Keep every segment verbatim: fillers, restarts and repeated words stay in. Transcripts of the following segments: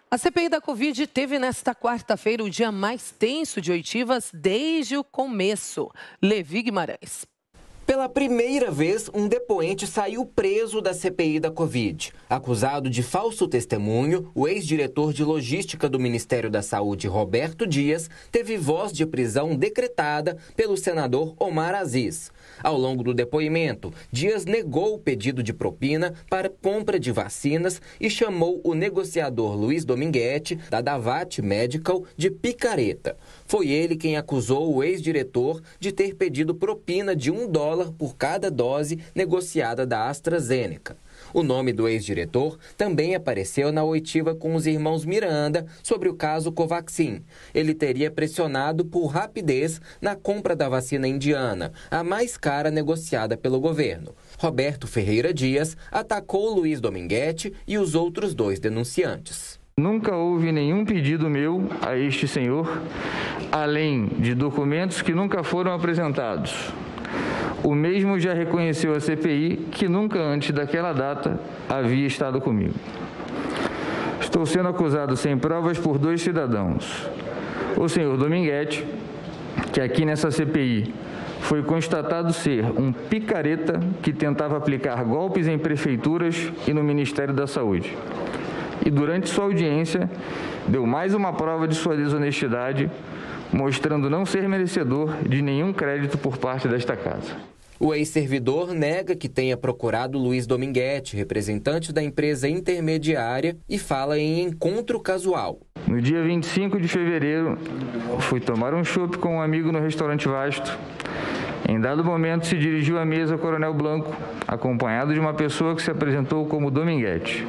A C P I da Covid teve nesta quarta-feira o dia mais tenso de oitivas desde o começo. Levi Guimarães. Pela primeira vez, um depoente saiu preso da C P I da Covid. Acusado de falso testemunho, o ex-diretor de logística do Ministério da Saúde, Roberto Dias, teve voz de prisão decretada pelo senador Omar Aziz. Ao longo do depoimento, Dias negou o pedido de propina para compra de vacinas e chamou o negociador Luiz Dominguete, da Davat Medical, de picareta. Foi ele quem acusou o ex-diretor de ter pedido propina de um dólar por cada dose negociada da AstraZeneca. O nome do ex-diretor também apareceu na oitiva com os irmãos Miranda sobre o caso Covaxin. Ele teria pressionado por rapidez na compra da vacina indiana, a mais cara negociada pelo governo. Roberto Ferreira Dias atacou Luiz Dominguete e os outros dois denunciantes. Nunca houve nenhum pedido meu a este senhor, além de documentos que nunca foram apresentados. O mesmo já reconheceu à C P I que nunca antes daquela data havia estado comigo. Estou sendo acusado sem provas por dois cidadãos. O senhor Dominguete, que aqui nessa C P I foi constatado ser um picareta que tentava aplicar golpes em prefeituras e no Ministério da Saúde. E durante sua audiência, deu mais uma prova de sua desonestidade, mostrando não ser merecedor de nenhum crédito por parte desta casa. O ex-servidor nega que tenha procurado Luiz Dominguete, representante da empresa intermediária, e fala em encontro casual. No dia vinte e cinco de fevereiro, fui tomar um chopp com um amigo no restaurante Vasto. Em dado momento, se dirigiu à mesa Coronel Blanco, acompanhado de uma pessoa que se apresentou como Dominguete.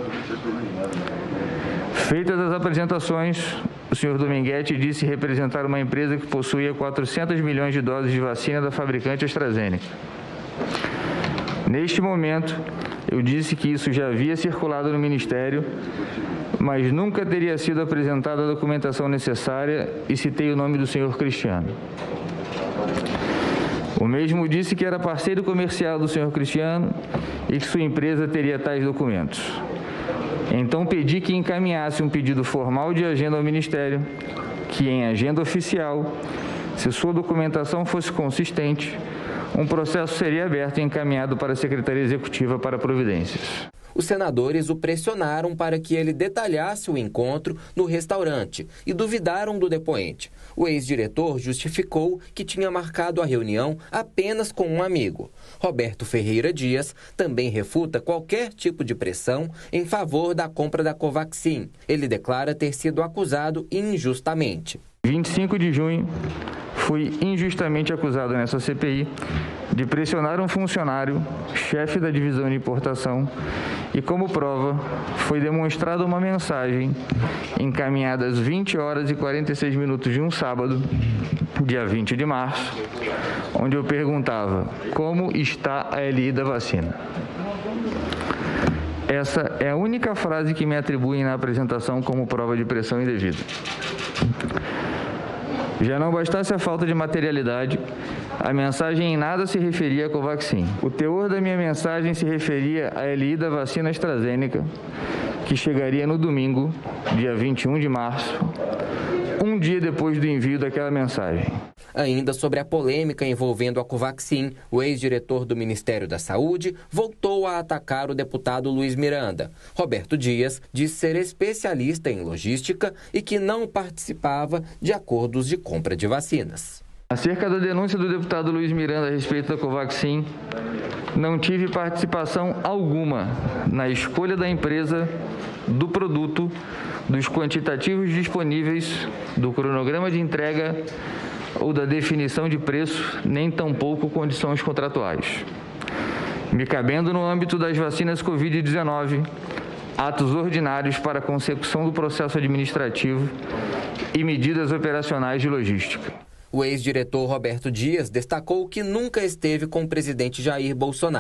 Feitas as apresentações, o senhor Dominguete disse representar uma empresa que possuía quatrocentos milhões de doses de vacina da fabricante AstraZeneca. Neste momento, eu disse que isso já havia circulado no Ministério, mas nunca teria sido apresentada a documentação necessária e citei o nome do senhor Cristiano. O mesmo disse que era parceiro comercial do senhor Cristiano e que sua empresa teria tais documentos. Então pedi que encaminhasse um pedido formal de agenda ao Ministério, que em agenda oficial, se sua documentação fosse consistente, um processo seria aberto e encaminhado para a Secretaria Executiva para providências. Os senadores o pressionaram para que ele detalhasse o encontro no restaurante e duvidaram do depoente. O ex-diretor justificou que tinha marcado a reunião apenas com um amigo. Roberto Ferreira Dias também refuta qualquer tipo de pressão em favor da compra da Covaxin. Ele declara ter sido acusado injustamente. vinte e cinco de junho, fui injustamente acusado nessa C P I de pressionar um funcionário, chefe da divisão de importação, e como prova, foi demonstrada uma mensagem encaminhada às vinte horas e quarenta e seis minutos de um sábado, dia vinte de março, onde eu perguntava como está a L I da vacina. Essa é a única frase que me atribuem na apresentação como prova de pressão indevida. Já não bastasse a falta de materialidade, a mensagem em nada se referia a Covaxin. O teor da minha mensagem se referia à L I da vacina AstraZeneca, que chegaria no domingo, dia vinte e um de março, um dia depois do envio daquela mensagem. Ainda sobre a polêmica envolvendo a Covaxin, o ex-diretor do Ministério da Saúde voltou a atacar o deputado Luiz Miranda. Roberto Dias diz ser especialista em logística e que não participava de acordos de compra de vacinas. Acerca da denúncia do deputado Luiz Miranda a respeito da Covaxin, não tive participação alguma na escolha da empresa, do produto, dos quantitativos disponíveis, do cronograma de entrega ou da definição de preço, nem tampouco condições contratuais. Me cabendo no âmbito das vacinas covid dezenove, atos ordinários para a consecução do processo administrativo e medidas operacionais de logística. O ex-diretor Roberto Dias destacou que nunca esteve com o presidente Jair Bolsonaro.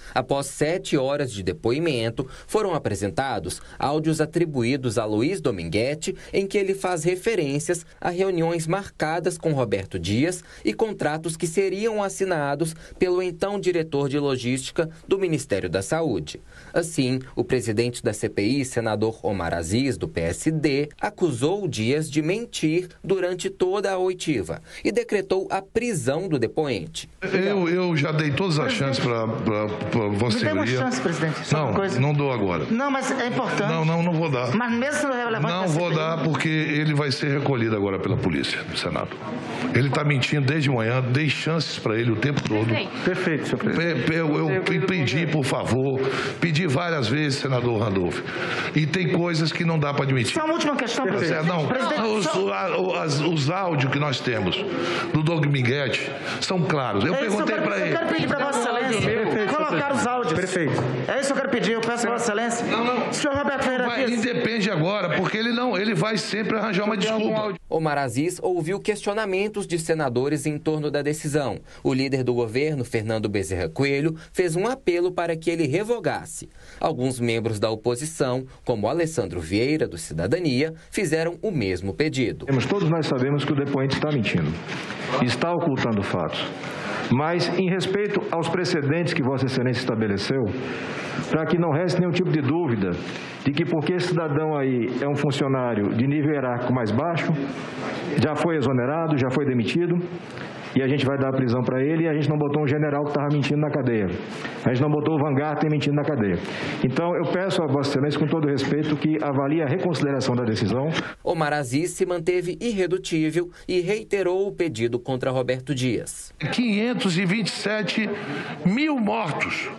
Após sete horas de depoimento, foram apresentados áudios atribuídos a Luiz Dominguete, em que ele faz referências a reuniões marcadas com Roberto Dias e contratos que seriam assinados pelo então diretor de logística do Ministério da Saúde. Assim, o presidente da C P I, senador Omar Aziz, do P S D, acusou Dias de mentir durante toda a oitiva e decretou a prisão do depoente. Eu, eu já dei todas as chances para Vossa Senhoria. Me dê uma chance, presidente. Só não, uma coisa. não dou agora. Não, mas é importante. Não, não, não vou dar. Mas mesmo se não é relevante... Não vou dar porque ele vai ser recolhido agora pela polícia do Senado. Ele está mentindo desde manhã, dei chances para ele o tempo todo. Perfeito, Perfeito senhor presidente. Eu, eu, eu pedi, por favor, pedi várias vezes, senador Randolph. E tem coisas que não dá para admitir. Só uma última questão, presidente. Não, presidente, os, só... os, os áudios que nós temos do Dominguete são claros. Eu é perguntei para ele. Eu quero pedir para Vossa Excelência Perfeito, colocar os áudios. Perfeito. É isso que eu quero pedir. Eu peço a Vossa Excelência. Não, não. Senhor Roberto Ferreira Vai, ele depende agora, porque ele não, ele vai sempre arranjar uma desculpa. Omar Aziz ouviu questionamentos de senadores em torno da decisão. O líder do governo, Fernando Bezerra Coelho, fez um apelo para que ele revogasse. Alguns membros da oposição, como Alessandro Vieira, do Cidadania, fizeram o mesmo pedido. Todos nós sabemos que o depoente está mentindo, está ocultando fatos. Mas, em respeito aos precedentes que Vossa Excelência estabeleceu, para que não reste nenhum tipo de dúvida de que porque esse cidadão aí é um funcionário de nível hierárquico mais baixo, já foi exonerado, já foi demitido, e a gente vai dar a prisão para ele, e a gente não botou um general que estava mentindo na cadeia. A gente não botou o Van Garten mentindo na cadeia. Então, eu peço a Vossa Excelência, com todo respeito, que avalie a reconsideração da decisão. Omar Aziz se manteve irredutível e reiterou o pedido contra Roberto Dias. quinhentos e vinte e sete mil mortos.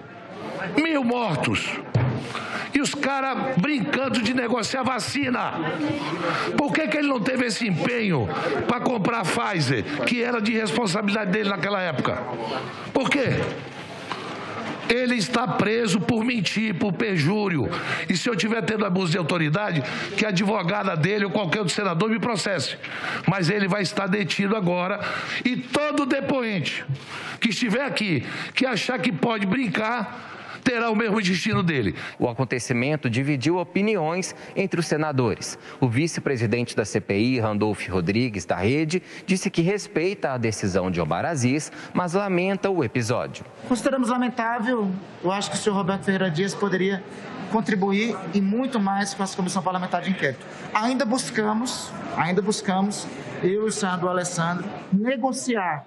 Mil mortos. E os caras brincando de negociar vacina. Por que que ele não teve esse empenho para comprar a Pfizer, que era de responsabilidade dele naquela época? Por quê? Ele está preso por mentir, por perjúrio. E se eu tiver tendo abuso de autoridade, que a advogada dele ou qualquer outro senador me processe. Mas ele vai estar detido agora. E todo depoente que estiver aqui, que achar que pode brincar, terá o mesmo destino dele. O acontecimento dividiu opiniões entre os senadores. O vice-presidente da C P I, Randolph Rodrigues, da Rede, disse que respeita a decisão de Omar Aziz, mas lamenta o episódio. Consideramos lamentável. Eu acho que o senhor Roberto Ferreira Dias poderia contribuir e muito mais com essa comissão parlamentar de inquérito. Ainda buscamos, ainda buscamos, eu e o senador Alessandro, negociar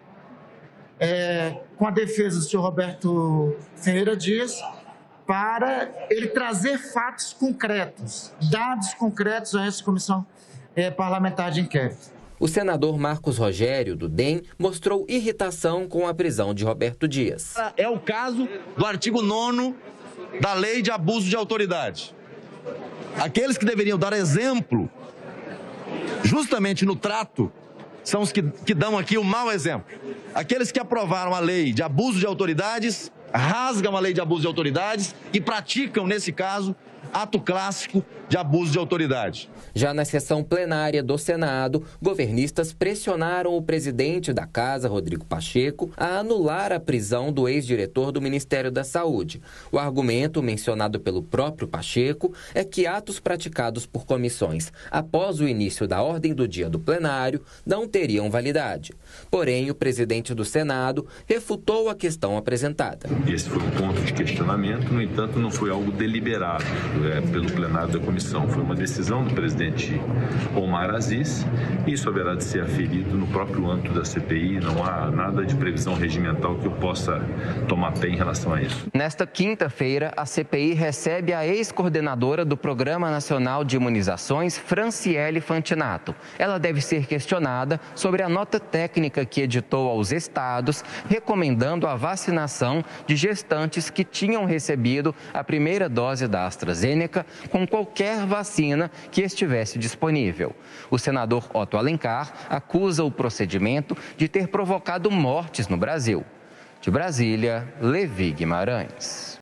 É, com a defesa do senhor Roberto Ferreira Dias, para ele trazer fatos concretos, dados concretos a essa comissão é, parlamentar de inquérito. O senador Marcos Rogério, do D E M, mostrou irritação com a prisão de Roberto Dias. É o caso do artigo nono da Lei de Abuso de Autoridade. Aqueles que deveriam dar exemplo, justamente no trato, são os que, que dão aqui o mau exemplo. Aqueles que aprovaram a lei de abuso de autoridades, rasgam a lei de abuso de autoridades e praticam, nesse caso, ato clássico de abuso de autoridade. Já na sessão plenária do Senado, governistas pressionaram o presidente da Casa, Rodrigo Pacheco, a anular a prisão do ex-diretor do Ministério da Saúde. O argumento, mencionado pelo próprio Pacheco, é que atos praticados por comissões após o início da ordem do dia do plenário não teriam validade. Porém, o presidente do Senado refutou a questão apresentada. Esse foi um ponto de questionamento, no entanto, não foi algo deliberado é, pelo plenário da comissão. Foi uma decisão do presidente Omar Aziz, e isso haverá de ser aferido no próprio âmbito da C P I. Não há nada de previsão regimental que eu possa tomar pé em relação a isso. Nesta quinta-feira, a C P I recebe a ex-coordenadora do Programa Nacional de Imunizações, Franciele Fantinato. Ela deve ser questionada sobre a nota técnica que editou aos estados, recomendando a vacinação de gestantes que tinham recebido a primeira dose da AstraZeneca com qualquer vacina que estivesse disponível. O senador Otto Alencar acusa o procedimento de ter provocado mortes no Brasil. De Brasília, Levi Guimarães.